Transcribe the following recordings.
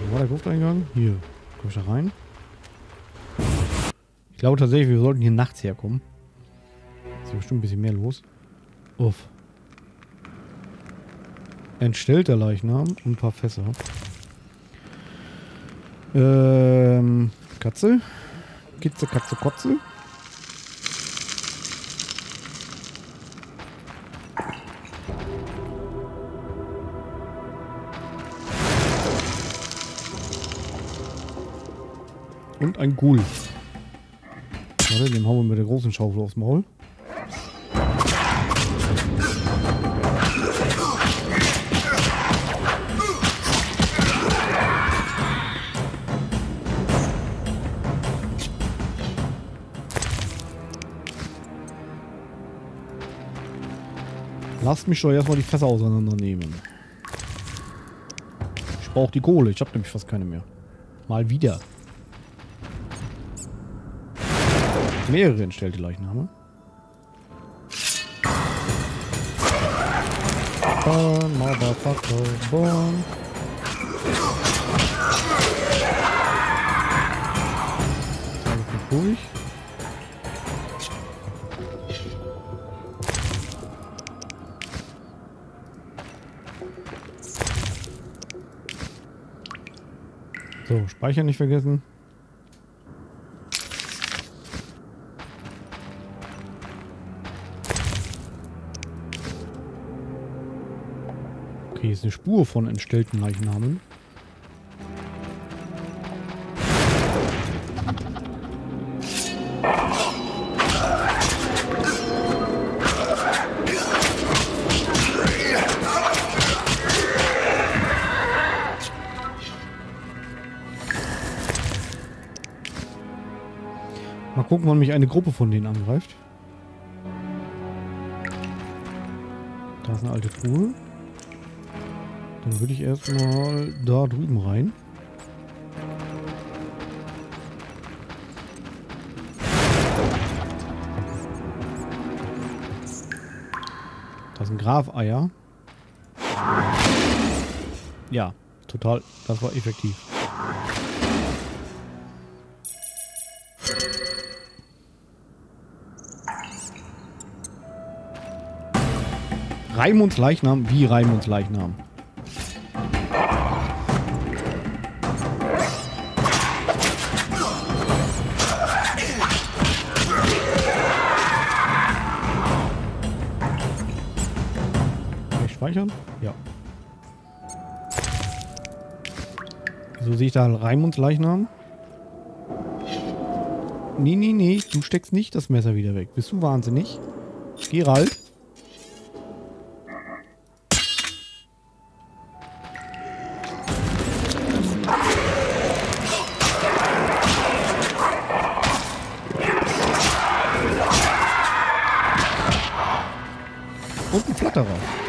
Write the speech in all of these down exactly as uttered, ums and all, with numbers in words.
Wo war der Grufteingang? Hier. Komm ich da rein? Ich glaube tatsächlich, wir sollten hier nachts herkommen. Ist hier bestimmt ein bisschen mehr los. Uff. Entstellter Leichnam und ein paar Fässer. Ähm, Katze. Kitze, Katze, Kotze. Und ein Ghoul. Warte, den hauen wir mit der großen Schaufel aufs Maul. Lasst mich doch erstmal die Fässer auseinandernehmen. Ich brauche die Kohle. Ich habe nämlich fast keine mehr. Mal wieder. Mehrere entstellte Leichname. Burn, motherfucker, burn. Das ist ruhig. So, Speicher nicht vergessen. Okay, hier ist eine Spur von entstellten Leichnamen. Mal gucken, wann mich eine Gruppe von denen angreift. Da ist eine alte Truhe. Dann würde ich erstmal da drüben rein. Das sind Grafeier. Ja, total. Das war effektiv. Raimunds Leichnam? Wie Raimunds Leichnam? Kann ich speichern? Ja. Wieso sehe ich da Raimunds Leichnam? Nee, nee, nee. Du steckst nicht das Messer wieder weg. Bist du wahnsinnig? Geralt? Und ein Flatterer.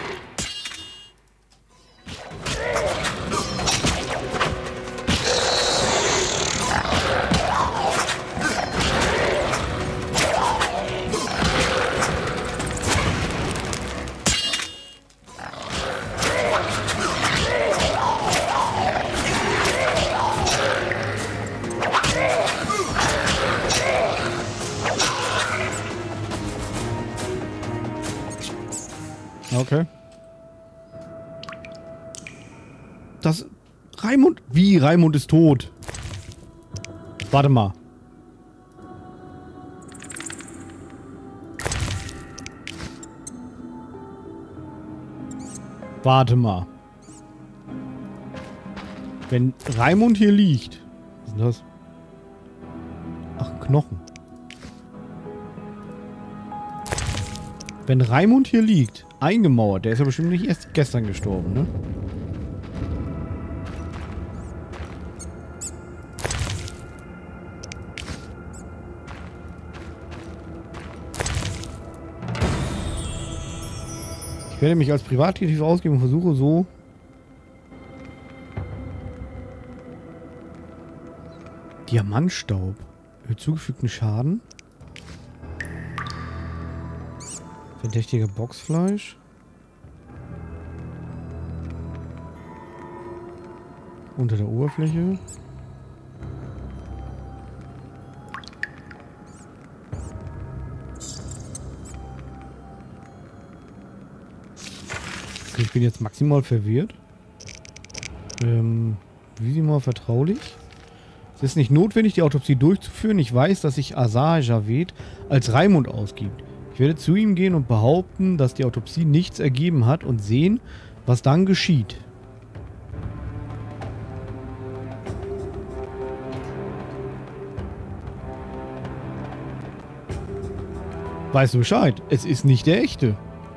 Okay. Das... Raimund... Wie? Raimund ist tot. Warte mal. Warte mal. Wenn Raimund hier liegt... Was ist denn das? Ach, Knochen. Wenn Raimund hier liegt... Eingemauert. Der ist ja bestimmt nicht erst gestern gestorben, ne? Ich werde mich als Privatdetektiv ausgeben und versuche so... Diamantstaub. Erhöht zugefügten Schaden. Verdächtiger Boxfleisch. Unter der Oberfläche. Okay, ich bin jetzt maximal verwirrt. Ähm, wie sie mal vertraulich. Es ist nicht notwendig, die Autopsie durchzuführen. Ich weiß, dass sich Azar Javed als Raimund ausgibt. Ich werde zu ihm gehen und behaupten, dass die Autopsie nichts ergeben hat und sehen, was dann geschieht. Weißt du Bescheid? Es ist nicht der echte.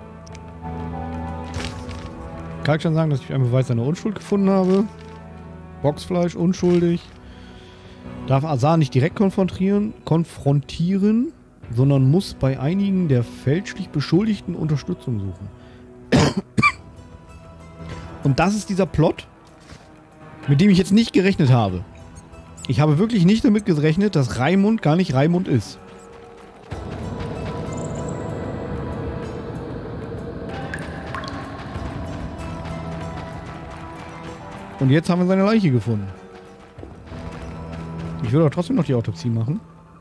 Kann ich schon sagen, dass ich einen Beweis seiner Unschuld gefunden habe? Boxfleisch, unschuldig. Darf Azar nicht direkt konfrontieren, konfrontieren, sondern muss bei einigen der fälschlich Beschuldigten Unterstützung suchen. Und das ist dieser Plot, mit dem ich jetzt nicht gerechnet habe. Ich habe wirklich nicht damit gerechnet, dass Raimund gar nicht Raimund ist. Und jetzt haben wir seine Leiche gefunden. Ich würde aber trotzdem noch die Autopsie machen.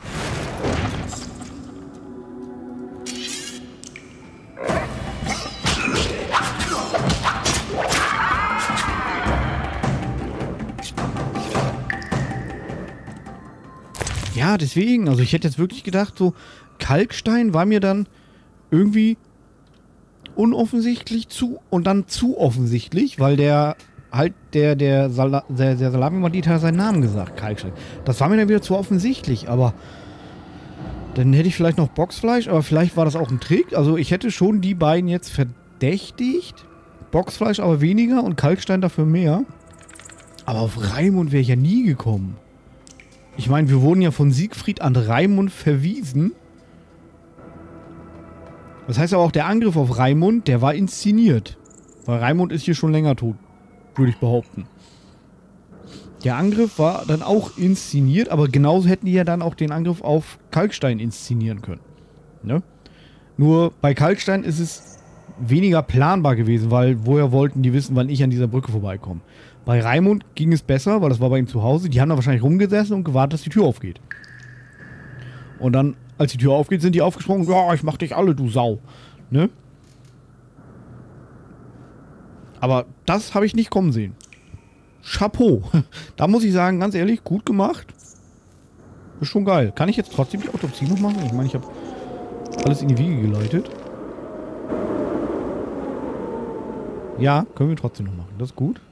Ja, deswegen. Also ich hätte jetzt wirklich gedacht, so Kalkstein war mir dann irgendwie unoffensichtlich zu und dann zu offensichtlich, weil der halt der der, Sala der, der Salami-Bandit hat seinen Namen gesagt, Kalkstein. Das war mir dann wieder zu offensichtlich, aber dann hätte ich vielleicht noch Boxfleisch, aber vielleicht war das auch ein Trick. Also ich hätte schon die beiden jetzt verdächtigt. Boxfleisch aber weniger und Kalkstein dafür mehr. Aber auf Raimund wäre ich ja nie gekommen. Ich meine, wir wurden ja von Siegfried an Raimund verwiesen. Das heißt aber auch, der Angriff auf Raimund, der war inszeniert. Weil Raimund ist hier schon länger tot, würde ich behaupten. Der Angriff war dann auch inszeniert, aber genauso hätten die ja dann auch den Angriff auf Kalkstein inszenieren können. Ne? Nur bei Kalkstein ist es weniger planbar gewesen, weil woher wollten die wissen, wann ich an dieser Brücke vorbeikomme. Bei Raimund ging es besser, weil das war bei ihm zu Hause. Die haben da wahrscheinlich rumgesessen und gewartet, dass die Tür aufgeht. Und dann, als die Tür aufgeht, sind die aufgesprungen. Ja, ich mach dich alle, du Sau. Ne? Aber das habe ich nicht kommen sehen. Chapeau. Da muss ich sagen, ganz ehrlich, gut gemacht. Ist schon geil. Kann ich jetzt trotzdem die Autopsie noch machen? Ich meine, ich habe alles in die Wiege geleitet. Ja, können wir trotzdem noch machen. Das ist gut.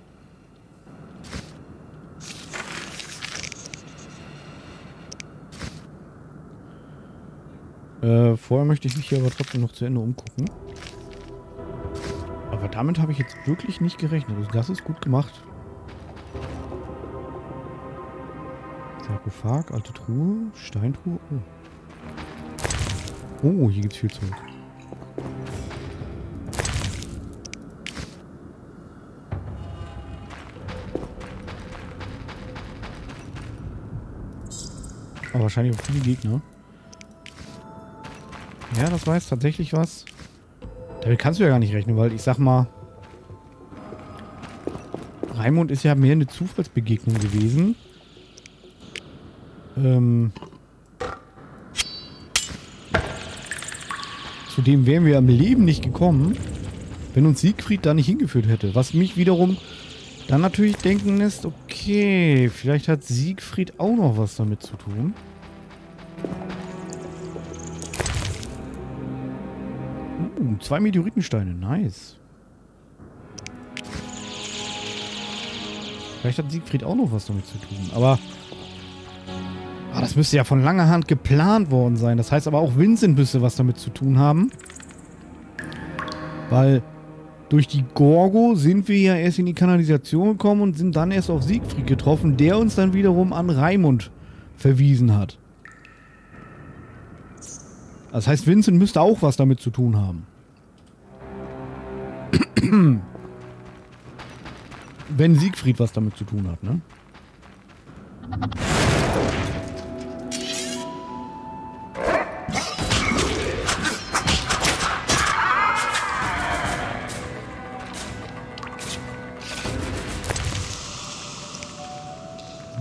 Äh, vorher möchte ich mich hier aber trotzdem noch zu Ende umgucken. Aber damit habe ich jetzt wirklich nicht gerechnet. Also das ist gut gemacht. Sarkophag, alte Truhe, Steintruhe. Oh, oh hier gibt es viel Zeug. Aber wahrscheinlich auch viele Gegner. Ja, das war jetzt tatsächlich was. Damit kannst du ja gar nicht rechnen, weil ich sag mal, Raimund ist ja mehr eine Zufallsbegegnung gewesen. Ähm, zu dem wären wir am Leben nicht gekommen, wenn uns Siegfried da nicht hingeführt hätte. Was mich wiederum dann natürlich denken lässt, okay, vielleicht hat Siegfried auch noch was damit zu tun. Uh, zwei Meteoritensteine, nice. Vielleicht hat Siegfried auch noch was damit zu tun, aber ah, das müsste ja von langer Hand geplant worden sein. Das heißt aber auch Vincent müsste was damit zu tun haben. Weil durch die Gorgo sind wir ja erst in die Kanalisation gekommen und sind dann erst auf Siegfried getroffen, der uns dann wiederum an Raimund verwiesen hat. Das heißt, Vincent müsste auch was damit zu tun haben. Wenn Siegfried was damit zu tun hat, ne?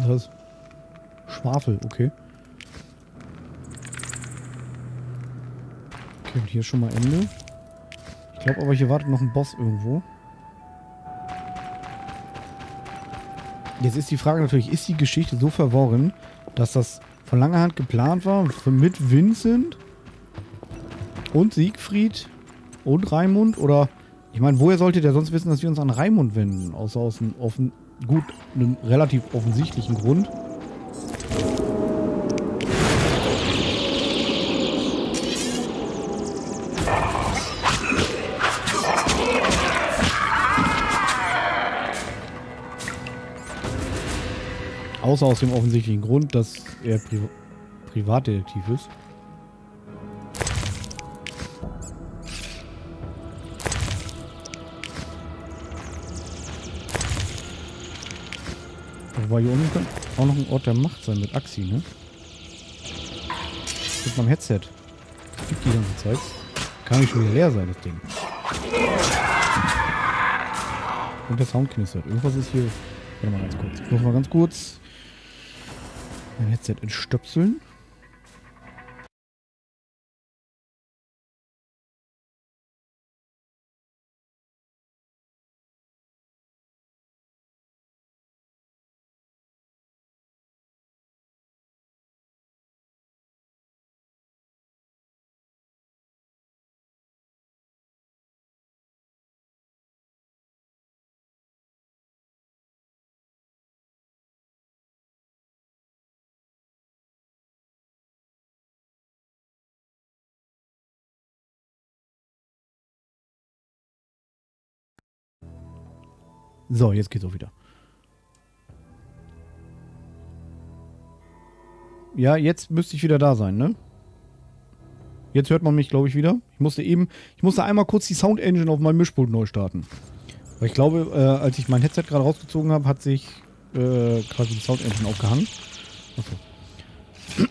Das ist Schwafel, okay. Okay, und hier ist schon mal Ende. Ich glaube aber, hier wartet noch ein Boss irgendwo. Jetzt ist die Frage natürlich, ist die Geschichte so verworren, dass das von langer Hand geplant war mit Vincent und Siegfried und Raimund? Oder, ich meine, woher sollte der sonst wissen, dass wir uns an Raimund wenden? Außer aus einem offen, gut, einem relativ offensichtlichen Grund. Außer aus dem offensichtlichen Grund, dass er Pri Privatdetektiv ist. Wobei hier unten könnte auch noch ein Ort der Macht sein mit Axi, ne? Mit meinem Headset. Das gibt die ganze Zeit. Kann nicht schon wieder leer sein, das Ding. Und der Sound knistert. Irgendwas ist hier... Warte mal ganz kurz. Ich muss mal ganz kurz mein Headset entstöpseln. So, jetzt geht's auch wieder. Ja, jetzt müsste ich wieder da sein, ne? Jetzt hört man mich, glaube ich, wieder. Ich musste eben, ich musste einmal kurz die Sound Engine auf meinem Mischpult neu starten. Weil ich glaube, äh, als ich mein Headset gerade rausgezogen habe, hat sich äh, quasi die Sound Engine aufgehangen. Achso.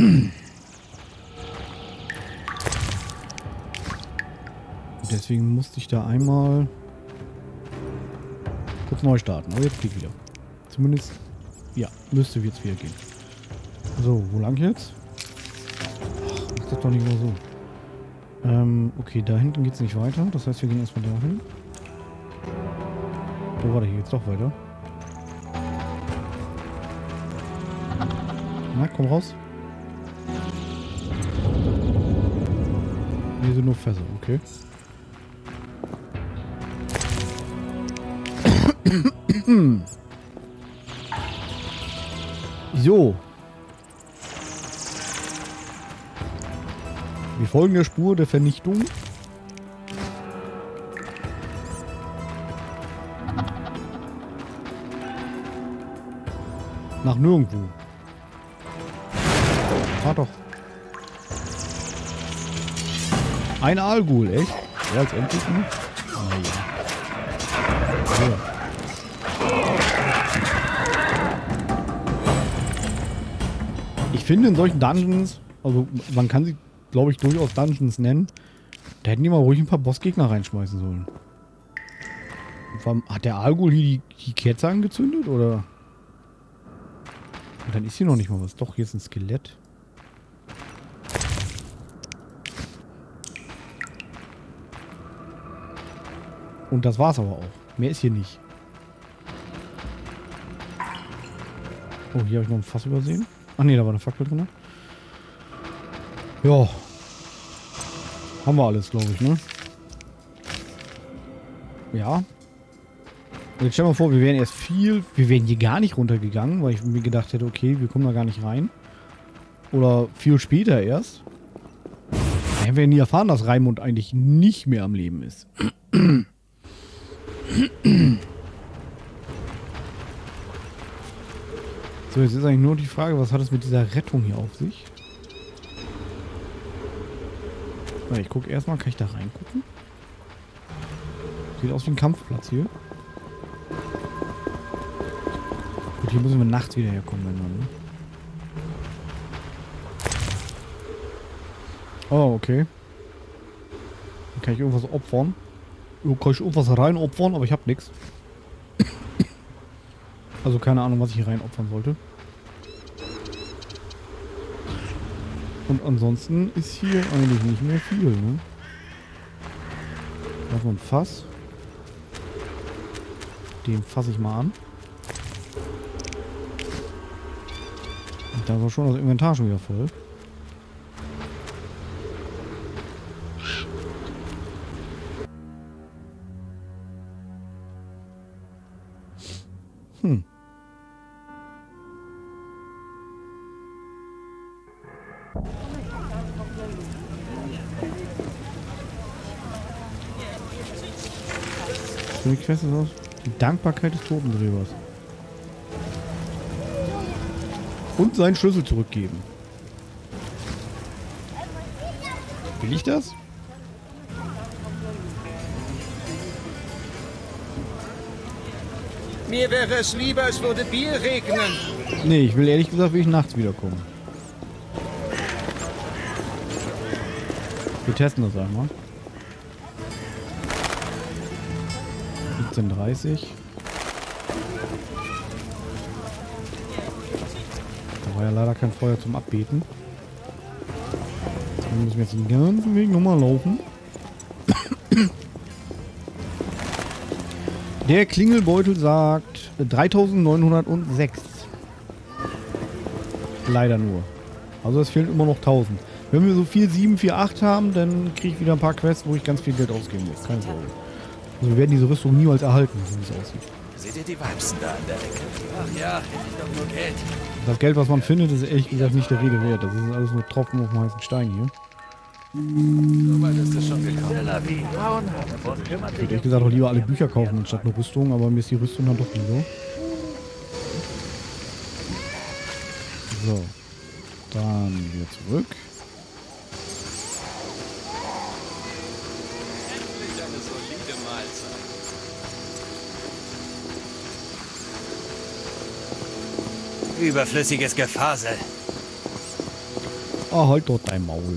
Deswegen musste ich da einmal kurz neu starten. Aber jetzt geht wieder. Zumindest, ja, müsste jetzt wieder gehen. So, wo lang jetzt? Ach, ist das doch nicht nur so. Ähm, okay, da hinten geht es nicht weiter. Das heißt, wir gehen erstmal dahin. Oh, warte, hier geht's doch weiter. Na, komm raus. Hier sind nur Fässer, okay. So. Wir folgen der Spur der Vernichtung. Nach nirgendwo. Ah doch. Ein Aalgul, echt? Ja, als endlich noch? Naja. Ja. Ich finde in solchen Dungeons, also man kann sie, glaube ich, durchaus Dungeons nennen, da hätten die mal ruhig ein paar Bossgegner reinschmeißen sollen. Hat der Aalgul hier die, die Kerze angezündet, oder? Und dann ist hier noch nicht mal was. Doch, hier ist ein Skelett. Und das war's aber auch. Mehr ist hier nicht. Oh, hier habe ich noch ein Fass übersehen. Ach nee, da war eine Fackel drin. Ja. Haben wir alles, glaube ich, ne? Ja. Und jetzt stell mal vor, wir wären erst viel... Wir wären hier gar nicht runtergegangen, weil ich mir gedacht hätte, okay, wir kommen da gar nicht rein. Oder viel später erst. Da hätten wir nie erfahren, dass Raimund eigentlich nicht mehr am Leben ist. So, jetzt ist eigentlich nur die Frage, was hat es mit dieser Rettung hier auf sich? Ich gucke erstmal, kann ich da reingucken? Sieht aus wie ein Kampfplatz hier. Gut, hier müssen wir nachts wieder herkommen, wenn man, ne? Oh, okay. Dann kann ich irgendwas opfern. Kann ich irgendwas rein opfern, aber ich hab nichts. Also keine Ahnung, was ich hier rein opfern sollte. Und ansonsten ist hier eigentlich nicht mehr viel, ne? Da ist noch ein Fass. Den fasse ich mal an. Und da war schon das Inventar schon wieder voll. Hm. Wie die Quest ist aus? Die Dankbarkeit des Totengräbers. Und seinen Schlüssel zurückgeben. Will ich das? Mir wäre es lieber, es würde Bier regnen. Nee, ich will ehrlich gesagt, will ich nachts wiederkommen. Wir testen das einmal. siebzehn Uhr dreißig. Da war ja leider kein Feuer zum Abbeten. Deswegen müssen wir jetzt den ganzen Weg nochmal laufen. Der Klingelbeutel sagt dreitausendneunhundertsechs. Leider nur. Also es fehlen immer noch tausend. Wenn wir so viel sieben vier acht haben, dann kriege ich wieder ein paar Quests, wo ich ganz viel Geld ausgeben muss. Keine Sorge. Also wir werden diese Rüstung niemals erhalten, so wie es aussieht. Seht ihr die Weibsen da an der Ecke? Ach ja, hätte ich doch nur Geld. Das Geld, was man findet, ist ehrlich gesagt nicht der Rede wert. Das ist alles nur Tropfen auf dem heißen Stein hier. So weit ist es schon gekommen. Ich würde ehrlich gesagt auch lieber alle Bücher kaufen anstatt eine Rüstung, aber mir ist die Rüstung dann doch lieber. So. Dann wieder zurück. Endlich eine solide Mahlzeit. Überflüssiges Gefasel. Ah, halt dort dein Maul.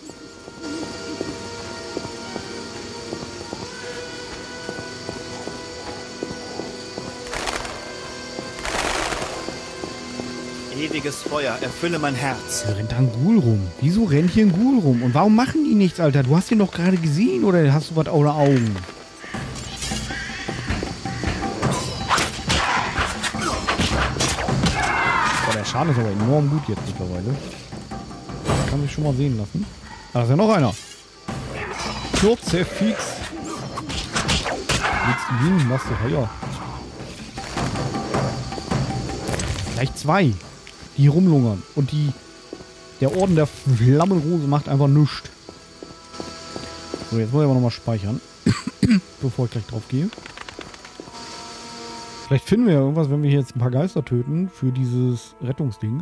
Ewiges Feuer, erfülle mein Herz. Da rennt da ein Ghoul rum. Wieso rennt hier ein Ghoul rum? Und warum machen die nichts, Alter? Du hast ihn doch gerade gesehen, oder hast du was ohne Augen? Boah, der Schaden ist aber enorm gut jetzt mittlerweile. Das kann sich schon mal sehen lassen. Da ist ja noch einer. Kurzefix. Jetzt ihn, was du heuer. Gleich zwei, die hier rumlungern. Und die, der Orden der Flammenrose macht einfach nichts. So, jetzt muss ich aber nochmal speichern. Bevor ich gleich drauf gehe. Vielleicht finden wir ja irgendwas, wenn wir hier jetzt ein paar Geister töten für dieses Rettungsdings.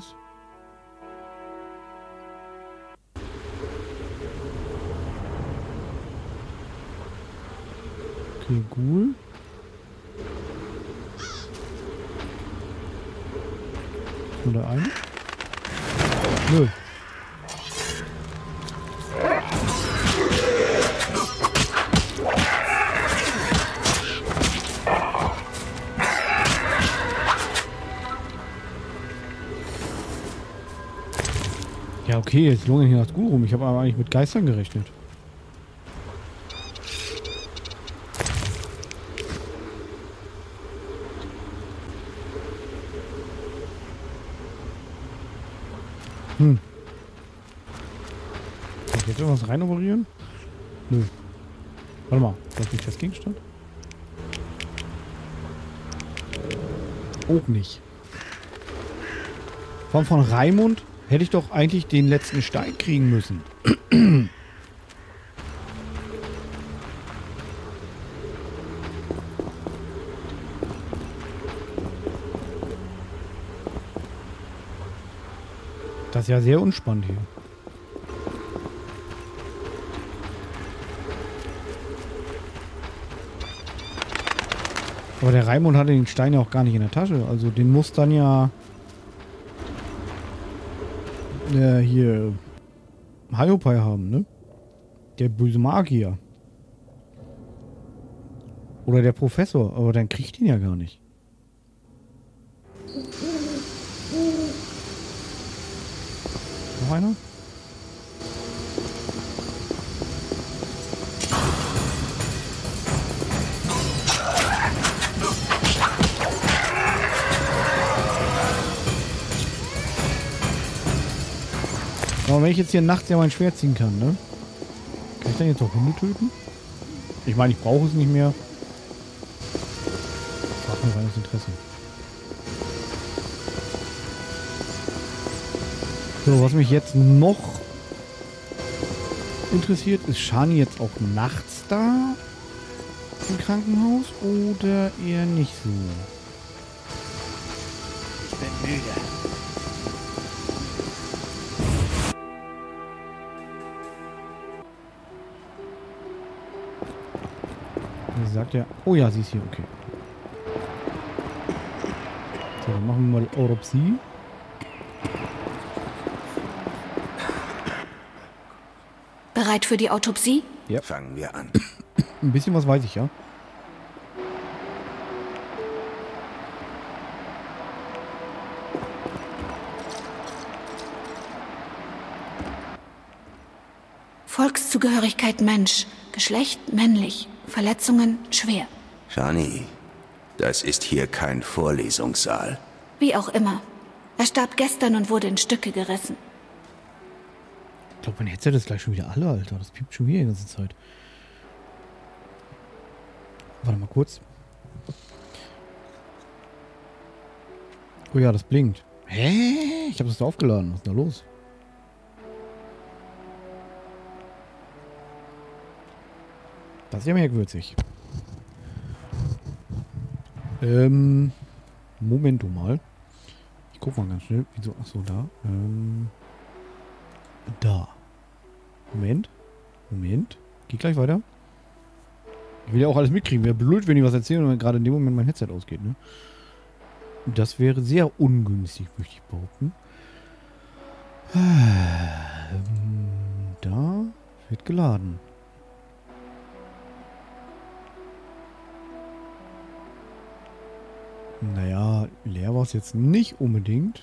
Okay, Ghoul. Nur der eine? Nö. Ja, okay, jetzt lungern hier das Ghoul rum. Ich habe aber eigentlich mit Geistern gerechnet. Hm. Kann ich jetzt irgendwas rein operieren? Nö. Warte mal, das ist nicht das Gegenstand? Auch nicht. Von von Raimund hätte ich doch eigentlich den letzten Stein kriegen müssen. Das ist ja sehr unspannend hier. Aber der Raimund hatte den Stein ja auch gar nicht in der Tasche. Also den muss dann ja... Der hier... Hiopai haben, ne? Der böse Magier. Oder der Professor. Aber dann kriegt ihn ja gar nicht. einer? Aber wenn ich jetzt hier nachts ja mein Schwert ziehen kann, ne? Kann ich dann jetzt auch Hunde töten? Ich meine, ich brauche es nicht mehr. Das hat mir reines Interesse. So, was mich jetzt noch interessiert, ist Shani jetzt auch nachts da im Krankenhaus oder eher nicht so? Ich bin müde. Sie sagt ja, oh ja, sie ist hier, okay. So, dann machen wir mal die Autopsie. Bereit für die Autopsie? Ja. Fangen wir an. Ein bisschen was weiß ich, ja. Volkszugehörigkeit Mensch. Geschlecht männlich. Verletzungen schwer. Shani, das ist hier kein Vorlesungssaal. Wie auch immer. Er starb gestern und wurde in Stücke gerissen. Ich glaube, mein Headset ist gleich schon wieder alle, Alter. Das piept schon wieder die ganze Zeit. Warte mal kurz. Oh ja, das blinkt. Hä? Ich habe das da aufgeladen. Was ist da los? Das ist ja merkwürdig. Ähm, Moment mal. Ich guck mal ganz schnell. Wieso? Achso, da. Ähm, da. Moment. Moment. Geht gleich weiter. Ich will ja auch alles mitkriegen. Wäre blöd, wenn ich was erzähle und gerade in dem Moment mein Headset ausgeht, ne? Das wäre sehr ungünstig, möchte ich behaupten. Ähm, da wird geladen. Naja, leer war es jetzt nicht unbedingt.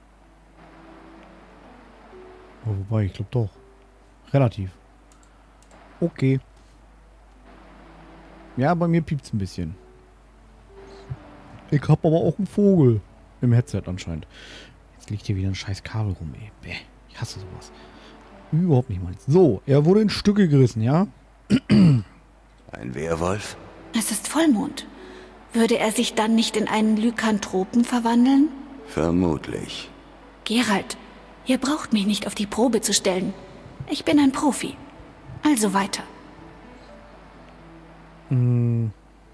Aber wobei, ich glaube doch. Relativ. Okay. Ja, bei mir piept es ein bisschen. Ich habe aber auch einen Vogel im Headset anscheinend. Jetzt liegt hier wieder ein scheiß Kabel rum, ey. Bäh, ich hasse sowas. Überhaupt nicht meins. So, er wurde in Stücke gerissen, ja? Ein Werwolf? Es ist Vollmond. Würde er sich dann nicht in einen Lykanthropen verwandeln? Vermutlich. Geralt, ihr braucht mich nicht auf die Probe zu stellen. Ich bin ein Profi. Also weiter. Hm.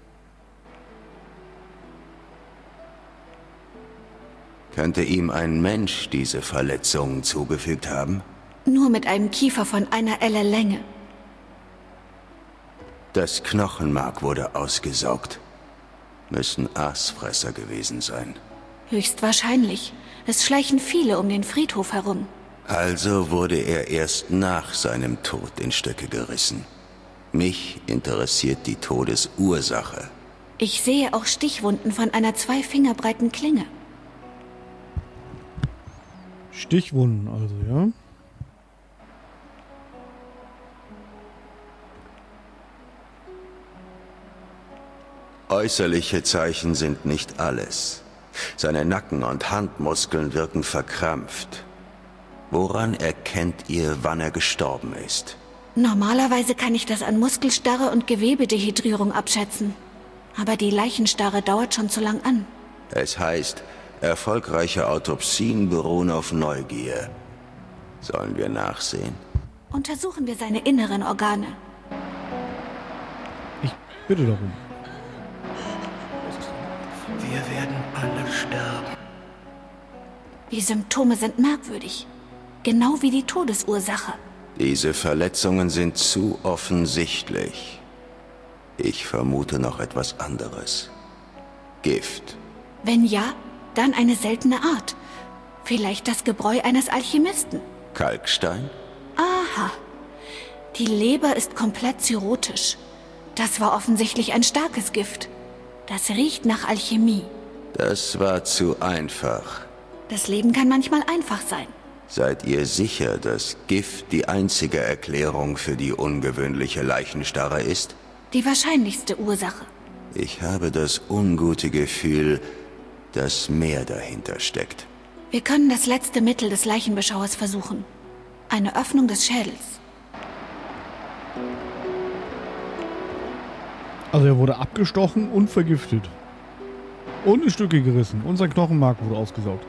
Könnte ihm ein Mensch diese Verletzungen zugefügt haben? Nur mit einem Kiefer von einer Elle Länge. Das Knochenmark wurde ausgesaugt. Müssen Aasfresser gewesen sein. Höchstwahrscheinlich. Es schleichen viele um den Friedhof herum. Also wurde er erst nach seinem Tod in Stücke gerissen. Mich interessiert die Todesursache. Ich sehe auch Stichwunden von einer zwei Finger breiten Klinge. Stichwunden also, ja? Äußerliche Zeichen sind nicht alles. Seine Nacken- und Handmuskeln wirken verkrampft. Woran erkennt ihr, wann er gestorben ist? Normalerweise kann ich das an Muskelstarre und Gewebedehydrierung abschätzen. Aber die Leichenstarre dauert schon zu lang an. Es heißt, erfolgreiche Autopsien beruhen auf Neugier. Sollen wir nachsehen? Untersuchen wir seine inneren Organe. Ich bitte darum. Wir werden alle sterben. Die Symptome sind merkwürdig. Genau wie die Todesursache. Diese Verletzungen sind zu offensichtlich. Ich vermute noch etwas anderes. Gift. Wenn ja, dann eine seltene Art. Vielleicht das Gebräu eines Alchemisten. Kalkstein? Aha. Die Leber ist komplett cirrhotisch. Das war offensichtlich ein starkes Gift. Das riecht nach Alchemie. Das war zu einfach. Das Leben kann manchmal einfach sein. Seid ihr sicher, dass Gift die einzige Erklärung für die ungewöhnliche Leichenstarre ist? Die wahrscheinlichste Ursache. Ich habe das ungute Gefühl, dass mehr dahinter steckt. Wir können das letzte Mittel des Leichenbeschauers versuchen. Eine Öffnung des Schädels. Also er wurde abgestochen und vergiftet. Und in Stücke gerissen. Und sein Knochenmark wurde ausgesaugt.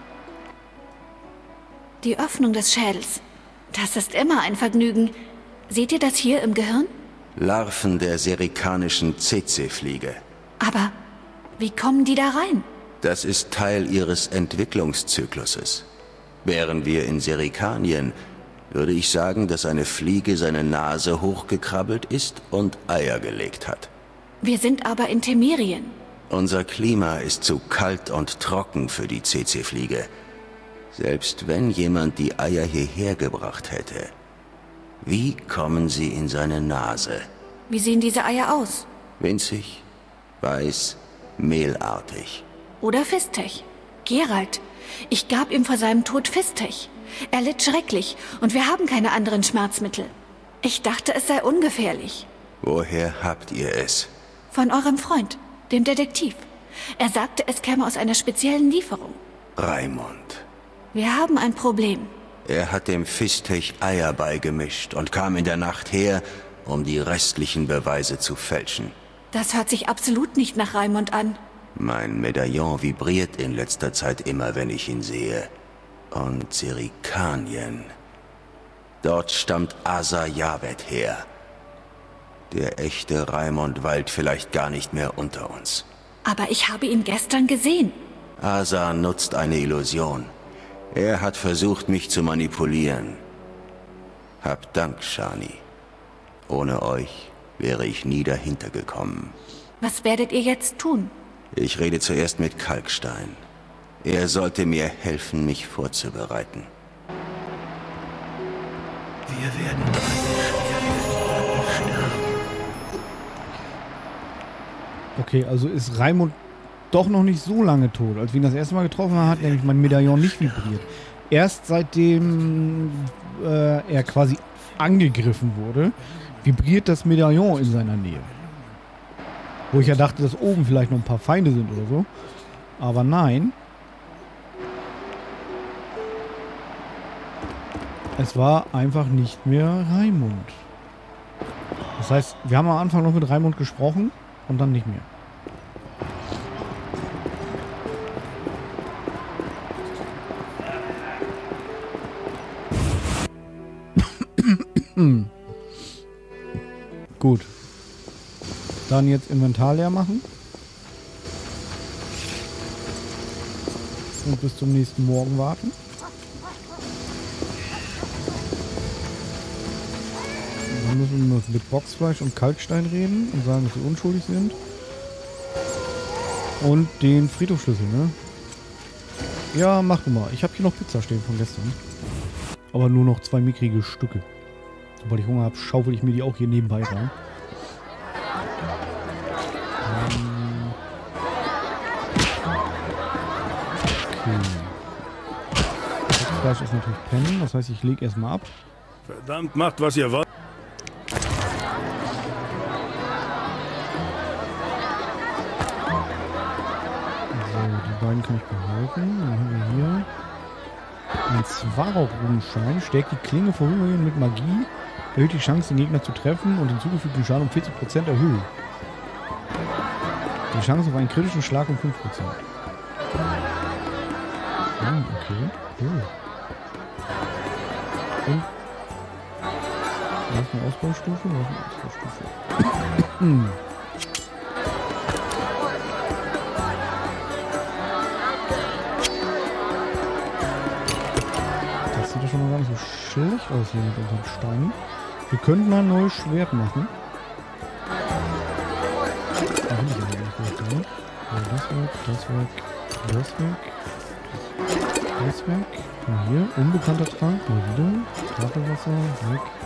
Die Öffnung des Schädels. Das ist immer ein Vergnügen. Seht ihr das hier im Gehirn? Larven der serikanischen Tsetse-Fliege. Aber wie kommen die da rein? Das ist Teil ihres Entwicklungszykluses. Wären wir in Serikanien, würde ich sagen, dass eine Fliege seine Nase hochgekrabbelt ist und Eier gelegt hat. Wir sind aber in Temerien. Unser Klima ist zu kalt und trocken für die Tsetse-Fliege. Selbst wenn jemand die Eier hierher gebracht hätte. Wie kommen sie in seine Nase? Wie sehen diese Eier aus? Winzig, weiß, mehlartig. Oder Fistech. Geralt. Ich gab ihm vor seinem Tod Fistech. Er litt schrecklich und wir haben keine anderen Schmerzmittel. Ich dachte, es sei ungefährlich. Woher habt ihr es? Von eurem Freund, dem Detektiv. Er sagte, es käme aus einer speziellen Lieferung. Raimund. Wir haben ein Problem. Er hat dem Fistech Eier beigemischt und kam in der Nacht her, um die restlichen Beweise zu fälschen. Das hört sich absolut nicht nach Raimund an. Mein Medaillon vibriert in letzter Zeit immer, wenn ich ihn sehe. Und Serikanien. Dort stammt Asa Javed her. Der echte Raimund weilt vielleicht gar nicht mehr unter uns. Aber ich habe ihn gestern gesehen. Asa nutzt eine Illusion. Er hat versucht, mich zu manipulieren. Habt Dank, Shani. Ohne euch wäre ich nie dahinter gekommen. Was werdet ihr jetzt tun? Ich rede zuerst mit Kalkstein. Er sollte mir helfen, mich vorzubereiten. Wir werden alle sterben. Okay, also ist Raimund doch noch nicht so lange tot. Als wir ihn das erste Mal getroffen haben, hat nämlich mein Medaillon nicht vibriert. Erst seitdem äh, er quasi angegriffen wurde, vibriert das Medaillon in seiner Nähe. Wo ich ja dachte, dass oben vielleicht noch ein paar Feinde sind oder so. Aber nein. Es war einfach nicht mehr Raimund. Das heißt, wir haben am Anfang noch mit Raimund gesprochen und dann nicht mehr. Gut. Dann jetzt Inventar leer machen. Und bis zum nächsten Morgen warten. Dann müssen wir mit Boxfleisch und Kalkstein reden und sagen, dass sie unschuldig sind. Und den Friedhofsschlüssel, ne? Ja, mach du mal. Ich habe hier noch Pizza stehen von gestern. Aber nur noch zwei mickrige Stücke. Sobald ich Hunger habe, schaufel ich mir die auch hier nebenbei rein. Ähm okay. Das Fleisch ist natürlich pennen, das heißt, ich lege erstmal ab. Verdammt, macht, was ihr wollt. So, die beiden kann ich behalten. Dann haben wir hier ein Svarog-Ruhenschein. Stärkt die Klinge vorübergehend mit Magie. Erhöht die Chance, den Gegner zu treffen und hinzugefügten Schaden um vierzig Prozent erhöht. Die Chance auf einen kritischen Schlag um fünf Prozent. Ah, okay. Oh. Und was ist eine Ausbaustufe? Was ist eine Ausbaustufe? Hm. Das sieht ja schon mal gar nicht so schlecht aus hier mit unserem Stein. Wir könnten mal ein neues Schwert machen. Da bin ich aber nicht gut, ne? So, das weg, das weg, das weg, das weg. Und hier, unbekannter Trank, mal wieder. Tafelwasser, weg.